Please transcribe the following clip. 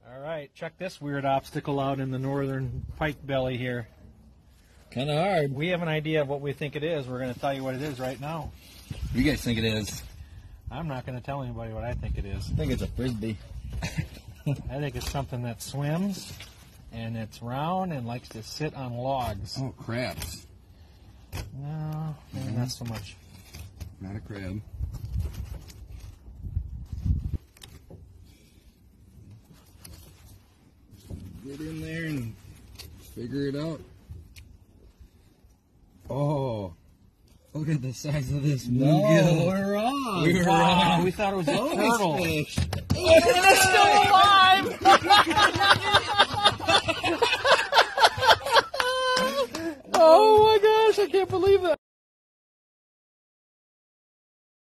All right, check this weird obstacle out in the northern pike belly here. Kind of hard. We have an idea of what we think it is. We're going to tell you what it is right now. What do you guys think it is? I'm not going to tell anybody what I think it is. I think it's a frisbee. I think it's something that swims, and it's round and likes to sit on logs. Oh, crabs. No, maybe not so much. Not a crab. Get in there and figure it out. Oh, look at the size of this bluegill. We're wrong. We were Wow, wrong. we thought it was a turtle. Fish. It's still alive! Oh my gosh, I can't believe that.